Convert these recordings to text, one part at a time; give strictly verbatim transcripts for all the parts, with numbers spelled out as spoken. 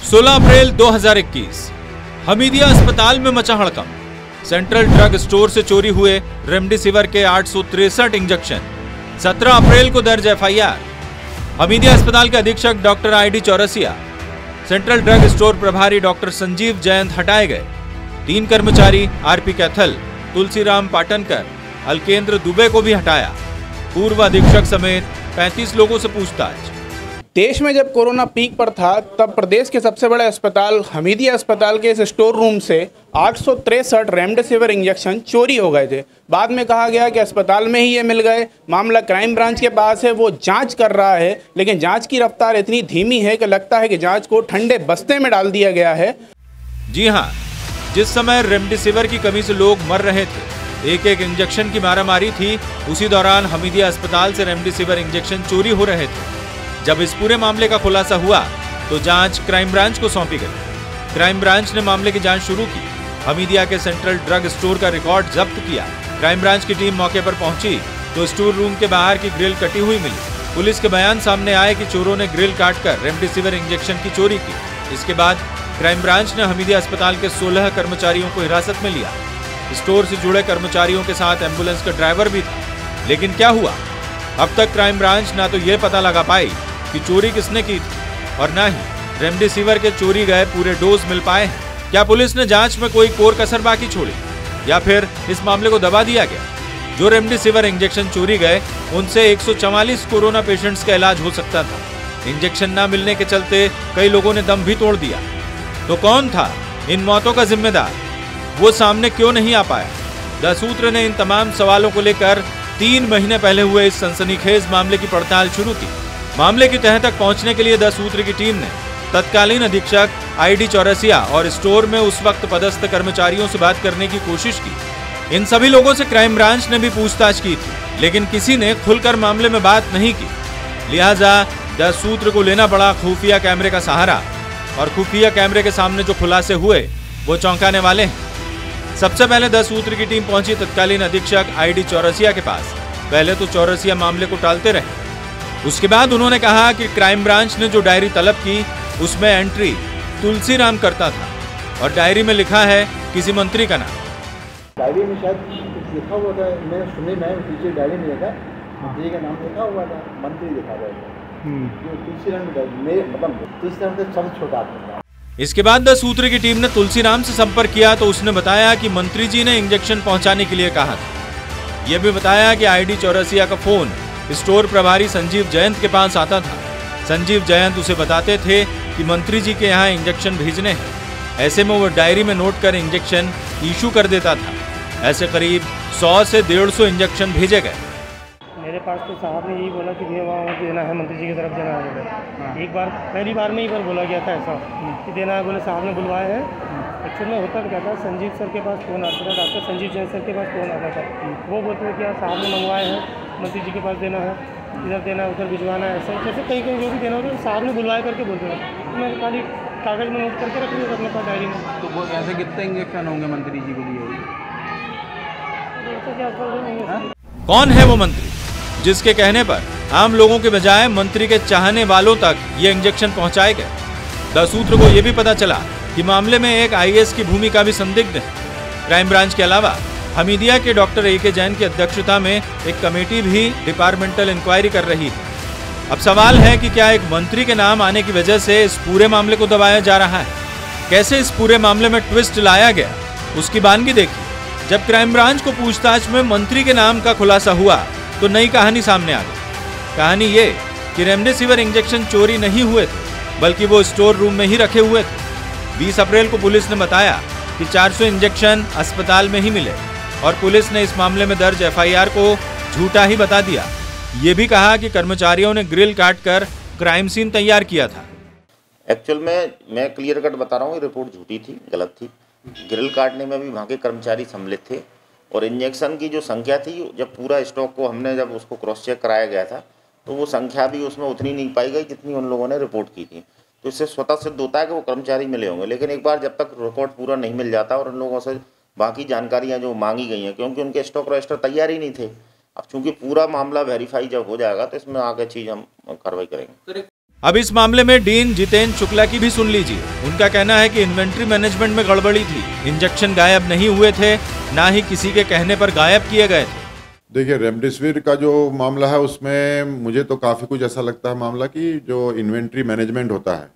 सोलह अप्रैल दो हज़ार इक्कीस हमीदिया अस्पताल में मचा हड़कंप। सेंट्रल ड्रग स्टोर से चोरी हुए रेमडेसिविर के आठ सौ तिरसठ इंजेक्शन। सत्रह अप्रैल को दर्ज एफ आई आर। हमीदिया अस्पताल के अधीक्षक doctor I D Chaurasia, central drug store प्रभारी डॉक्टर संजीव जयंत हटाए गए। तीन कर्मचारी आर पी कैथल, तुलसीराम पाटनकर, अलकेंद्र दुबे को भी हटाया। पूर्व अधीक्षक समेत पैंतीस लोगों से पूछताछ। देश में जब कोरोना पीक पर था तब प्रदेश के सबसे बड़े अस्पताल हमीदिया अस्पताल के इस स्टोर रूम से आठ सौ तिरसठ रेमडेसिविर इंजेक्शन चोरी हो गए थे। बाद में कहा गया कि अस्पताल में ही ये मिल गए। मामला क्राइम ब्रांच के पास है, वो जांच कर रहा है, लेकिन जांच की रफ्तार इतनी धीमी है कि लगता है कि जांच को ठंडे बस्ते में डाल दिया गया है। जी हाँ, जिस समय रेमडेसिविर की कमी से लोग मर रहे थे, एक एक इंजेक्शन की मारामारी थी, उसी दौरान हमीदिया अस्पताल से रेमडेसिविर इंजेक्शन चोरी हो रहे थे। जब इस पूरे मामले का खुलासा हुआ तो जांच क्राइम ब्रांच को सौंपी गई। क्राइम ब्रांच ने मामले की जांच शुरू की। हमीदिया के सेंट्रल ड्रग स्टोर का रिकॉर्ड जब्त किया। क्राइम ब्रांच की टीम मौके पर पहुंची तो स्टोर रूम के बाहर की ग्रिल कटी हुई मिली। पुलिस के बयान सामने आए कि चोरों ने ग्रिल काटकर रेमडेसिविर इंजेक्शन की चोरी की। इसके बाद क्राइम ब्रांच ने हमीदिया अस्पताल के सोलह कर्मचारियों को हिरासत में लिया। स्टोर से जुड़े कर्मचारियों के साथ एम्बुलेंस का ड्राइवर भी था। लेकिन क्या हुआ? अब तक क्राइम ब्रांच ना तो ये पता लगा पाई कि चोरी किसने की थी और ना ही रेमडेसिविर के चोरी गए पूरे डोज मिल पाए हैं। क्या पुलिस ने जांच में कोई कोर कसर बाकी छोड़ी या फिर इस मामले को दबा दिया गया? जो रेमडेसिविर इंजेक्शन चोरी गए उनसे एक सौ चवालीस कोरोना पेशेंट्स का इलाज हो सकता था। इंजेक्शन ना मिलने के चलते कई लोगों ने दम भी तोड़ दिया। तो कौन था इन मौतों का जिम्मेदार? वो सामने क्यों नहीं आ पाया? द सूत्र ने इन तमाम सवालों को लेकर तीन महीने पहले हुए इस सनसनीखेज मामले की पड़ताल शुरू की। मामले की तह तक पहुंचने के लिए द सूत्र की टीम ने तत्कालीन अधीक्षक आई डी चौरसिया और स्टोर में उस वक्त पदस्थ कर्मचारियों से बात करने की कोशिश की। इन सभी लोगों से क्राइम ब्रांच ने भी पूछताछ की थी, लेकिन किसी ने खुलकर मामले में बात नहीं की। लिहाजा द सूत्र को लेना पड़ा खुफिया कैमरे का सहारा, और खुफिया कैमरे के सामने जो खुलासे हुए वो चौंकाने वाले हैं। सबसे पहले द सूत्र की टीम पहुंची तत्कालीन अधीक्षक आई डी चौरसिया के पास। पहले तो चौरसिया मामले को टालते रहे। उसके बाद उन्होंने कहा कि क्राइम ब्रांच ने जो डायरी तलब की उसमें एंट्री तुलसीराम करता था और डायरी में लिखा है किसी मंत्री का नाम। डायरी में शायद कुछ लिखा हुआ था, मैं सुनी मैं पीछे डायरी में लिखा मंत्री का नाम लिखा हुआ था, मंत्री लिखा हुआ था। तुलसीराम मेरे मतलब तुलसीराम का सबसे छोटा आदमी था। इसके बाद द सूत्र की टीम ने तुलसीराम से संपर्क किया तो उसने बताया कि मंत्री जी ने इंजेक्शन पहुंचाने के लिए कहा था। यह भी बताया कि आई डी चौरसिया का फोन स्टोर प्रभारी संजीव जयंत के पास आता था। संजीव जयंत उसे बताते थे कि मंत्री जी के यहाँ इंजेक्शन भेजने हैं। ऐसे में वो डायरी में नोट कर इंजेक्शन इशू कर देता था। ऐसे करीब सौ से डेढ़ सौ इंजेक्शन भेजे गए। मेरे पास तो साहब ने यही बोला कि भैया वहाँ देना है, मंत्री जी की तरफ देना है। बोले एक बार पहली बार में ही बार बोला गया था ऐसा कि देना है। बोले साहब ने बुलवाए हैं। एक्चुअल में होता क्या था, संजीव सर के पास फ़ोन आता था, डॉक्टर संजीव जैन सर के पास फ़ोन आता था। वो बोलते थे कि यार साहब ने मंगवाए हैं, मंत्री जी के पास देना है, इधर देना है, उधर भिजवाना है। ऐसा जैसे कहीं कहीं जो भी देना होता है साहब ने बुलवाए करके बोलते थे। तो मैं खाली कागज़ में नोट करके रख लिया अपने पास डायरी में। तो वो ऐसे कितने इंजेक्शन होंगे मंत्री जी के लिए? कौन है वो मंत्री जिसके कहने पर आम लोगों के बजाय मंत्री के चाहने वालों तक ये इंजेक्शन पहुंचाए गए? द सूत्र को यह भी पता चला कि मामले में एक आई ए एस की भूमिका भी संदिग्ध है। क्राइम ब्रांच के अलावा हमीदिया के डॉक्टर ए के जैन की अध्यक्षता में एक कमेटी भी डिपार्टमेंटल इंक्वायरी कर रही है। अब सवाल है कि क्या एक मंत्री के नाम आने की वजह से इस पूरे मामले को दबाया जा रहा है? कैसे इस पूरे मामले में ट्विस्ट लाया गया, उसकी बानगी देखी। जब क्राइम ब्रांच को पूछताछ में मंत्री के नाम का खुलासा हुआ तो नई कहानी सामने आ गई। कहानी ये कि रेमडेसिविर इंजेक्शन चोरी नहीं हुए थे, बल्कि वो स्टोर रूम में ही रखे हुए थे। बीस अप्रैल को पुलिस ने बताया कि चार सौ इंजेक्शन अस्पताल में ही मिले और पुलिस ने इस मामले में दर्ज एफ आई आर को झूठा ही बता दिया। ये भी कहा कि कर्मचारियों ने ग्रिल काटकर क्राइम सीन तैयार किया था। एक्चुअल में मैं क्लियर कट बता रहा हूँ, ये रिपोर्ट झूठी थी, गलत थी। ग्रिल काटने में भी वहाँ के कर्मचारी सम्मिलित थे और इंजेक्शन की जो संख्या थी, जब पूरा स्टॉक को हमने जब उसको क्रॉस चेक कराया गया था तो वो संख्या भी उसमें उतनी नहीं पाई गई जितनी उन लोगों ने रिपोर्ट की थी। तो इससे स्वतः सिद्ध होता है कि वो कर्मचारी मिले होंगे। लेकिन एक बार जब तक रिकॉर्ड पूरा नहीं मिल जाता और उन लोगों से बाकी जानकारियाँ जो मांगी गई हैं, क्योंकि उनके स्टॉक रजिस्टर तैयार ही नहीं थे। अब चूंकि पूरा मामला वेरीफाई जब हो जाएगा तो इसमें आगे चीज़ हम कार्रवाई करेंगे। अब इस मामले में डीन जितेंद्र शुक्ला की भी सुन लीजिए। उनका कहना है कि इन्वेंट्री मैनेजमेंट में गड़बड़ी थी, इंजेक्शन गायब नहीं हुए थे, ना ही किसी के कहने पर गायब किए गए थे। देखिए, रेमडेसिविर का जो मामला है उसमें मुझे तो काफ़ी कुछ ऐसा लगता है मामला कि जो इन्वेंट्री मैनेजमेंट होता है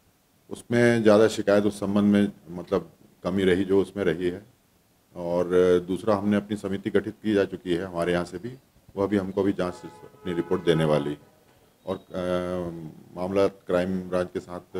उसमें ज़्यादा शिकायत उस संबंध में मतलब कमी रही जो उसमें रही है। और दूसरा, हमने अपनी समिति गठित की जा चुकी है हमारे यहाँ से भी, वह भी हमको भी जांच अपनी रिपोर्ट देने वाली। और आ, मामला क्राइम ब्रांच के साथ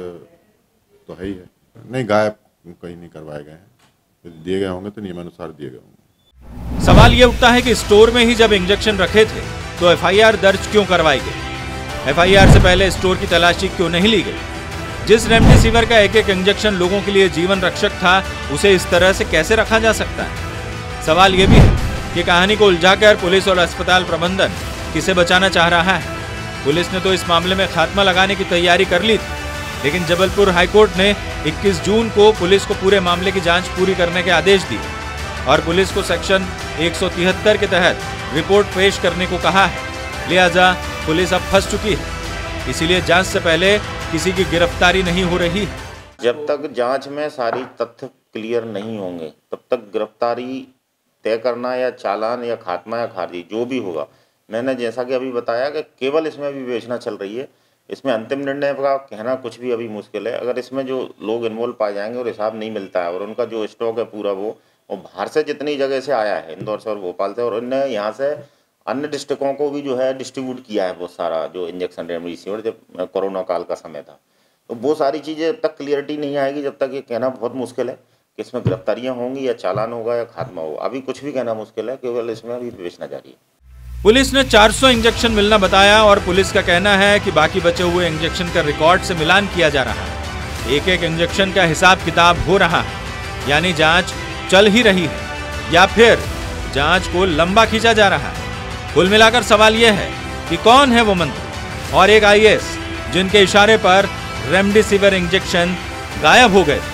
तो है ही है। नहीं, गायब कहीं नहीं करवाए गए हैं, दिए गए होंगे तो नियमानुसार दिए गए होंगे। सवाल ये उठता है कि स्टोर में ही जब इंजेक्शन रखे थे तो एफ आई आर दर्ज क्यों करवाई गई? एफ आई आर से पहले स्टोर की तलाशी क्यों नहीं ली गई? जिस रेमडेसिविर का एक एक इंजेक्शन लोगों के लिए जीवन रक्षक था, उसे इस तरह से कैसे रखा जा सकता है? सवाल यह भी है कि कहानी को उलझाकर पुलिस और अस्पताल प्रबंधन किसे बचाना चाह रहा है। पुलिस ने तो इस मामले में खात्मा लगाने की तैयारी कर ली थी, लेकिन जबलपुर हाईकोर्ट ने इक्कीस जून को पुलिस को पूरे मामले की जांच पूरी करने के आदेश दिए और पुलिस को सेक्शन एक सौ तिहत्तर के तहत रिपोर्ट पेश करने को कहा है। लिहाजा पुलिस अब फंस चुकी है, इसीलिए जांच से पहले किसी की गिरफ्तारी नहीं हो रही। जब तक जांच में सारी तथ्य क्लियर नहीं होंगे तब तक गिरफ्तारी तय करना या चालान या खात्मा या खारिज जो भी होगा, मैंने जैसा कि अभी बताया कि केवल इसमें भी विवेचना चल रही है। इसमें अंतिम निर्णय का कहना कुछ भी अभी मुश्किल है। अगर इसमें जो लोग इन्वॉल्व पाए जाएंगे और हिसाब नहीं मिलता है और उनका जो स्टॉक है पूरा वो और बाहर से जितनी जगह से आया है, इंदौर से और भोपाल से, और इनने यहाँ से अन्य डिस्ट्रिक्टों को भी जो है डिस्ट्रीब्यूट किया है बहुत सारा जो इंजेक्शन रेमडेसिविर जब कोरोना काल का समय था। तो वो सारी चीज़ें जब तक क्लियरिटी नहीं आएगी तब तक ये कहना बहुत मुश्किल है कि इसमें गिरफ्तारियाँ होंगी या चालान होगा या खात्मा होगा। अभी कुछ भी कहना मुश्किल है, केवल इसमें अभी विवेचना जारी है। पुलिस ने चार सौ इंजेक्शन मिलना बताया और पुलिस का कहना है कि बाकी बचे हुए इंजेक्शन का रिकॉर्ड से मिलान किया जा रहा है। एक एक इंजेक्शन का हिसाब किताब हो रहा है, यानी जांच चल ही रही है या फिर जांच को लंबा खींचा जा रहा है। कुल मिलाकर सवाल यह है कि कौन है वो मंत्री और एक आई ए एस जिनके इशारे पर रेमडेसिविर इंजेक्शन गायब हो गए।